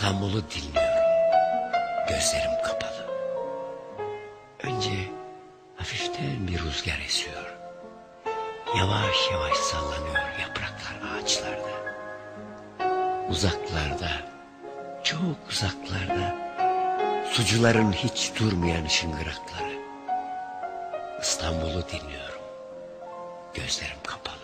İstanbul'u dinliyorum, gözlerim kapalı. Önce hafiften bir rüzgar esiyor. Yavaş yavaş sallanıyor yapraklar ağaçlarda. Uzaklarda, çok uzaklarda, sucuların hiç durmayan şıngırakları. İstanbul'u dinliyorum, gözlerim kapalı.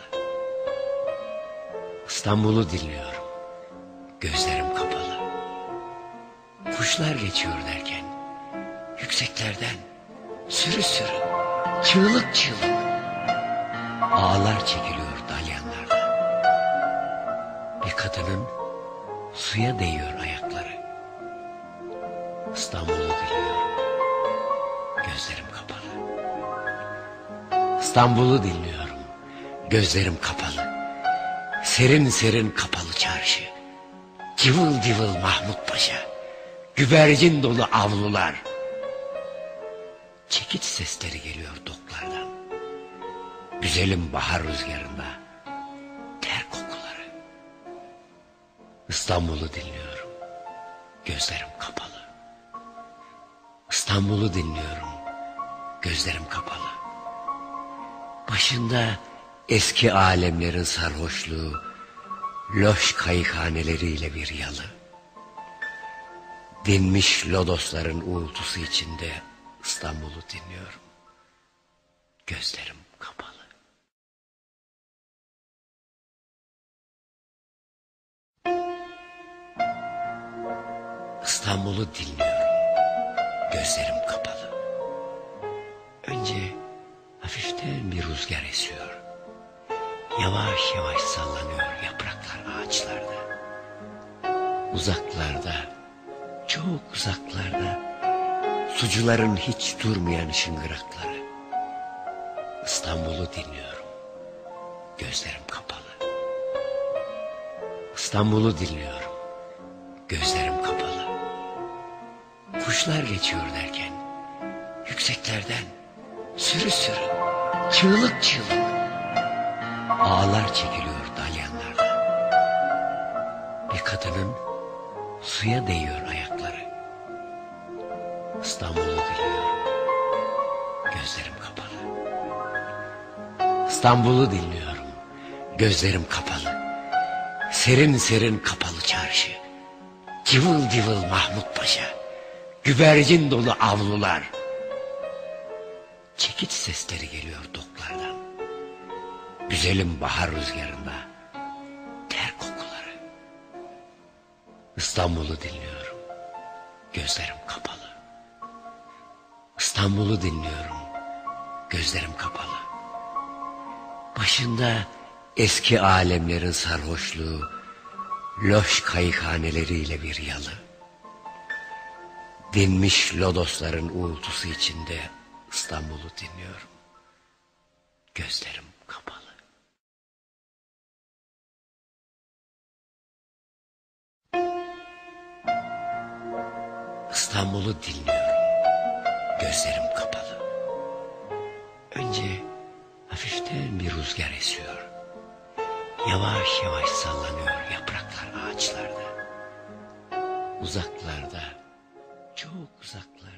İstanbul'u dinliyorum, gözlerim kapalı. Kuşlar geçiyor derken, yükseklerden sürü sürü, çığlık çığlık, ağlar çekiliyor dalyanlarda. Bir kadının suya değiyor ayakları. İstanbul'u dinliyorum, gözlerim kapalı. İstanbul'u dinliyorum, gözlerim kapalı. Serin serin kapalı çarşı, cıvıl cıvıl Mahmut Paşa, güvercin dolu avlular. Çekiç sesleri geliyor doklardan. Güzelim bahar rüzgarında ter kokuları. İstanbul'u dinliyorum, gözlerim kapalı. İstanbul'u dinliyorum, gözlerim kapalı. Başında eski alemlerin sarhoşluğu, loş kayıkhaneleriyle bir yalı. Dinmiş lodosların uğultusu içinde İstanbul'u dinliyorum, gözlerim kapalı. İstanbul'u dinliyorum, gözlerim kapalı. Önce hafiften bir rüzgar esiyor. Yavaş yavaş sallanıyor yapraklar ağaçlarda. Uzaklarda, çok uzaklarda, sucuların hiç durmayan şıngırakları. İstanbul'u dinliyorum, gözlerim kapalı. İstanbul'u dinliyorum, gözlerim kapalı. Kuşlar geçiyor derken, yükseklerden sürü sürü, çığlık çığlık, ağlar çekiliyor dalyanlarda. Bir kadının suya değiyor ayakları. İstanbul'u dinliyorum, gözlerim kapalı. İstanbul'u dinliyorum, gözlerim kapalı. Serin serin kapalı çarşı, cıvıl cıvıl Mahmut Paşa, güvercin dolu avlular. Çekiç sesleri geliyor doklardan. Güzelim bahar rüzgarında ter kokuları. İstanbul'u dinliyorum, gözlerim kapalı. İstanbul'u dinliyorum, gözlerim kapalı. Başında eski alemlerin sarhoşluğu, loş kayıkhaneleriyle bir yalı. Dinmiş lodosların uğultusu içinde İstanbul'u dinliyorum, gözlerim kapalı. İstanbul'u dinliyorum, gözlerim kapalı. Önce hafiften bir rüzgar esiyor. Yavaş yavaş sallanıyor yapraklar ağaçlarda. Uzaklarda, çok uzaklarda,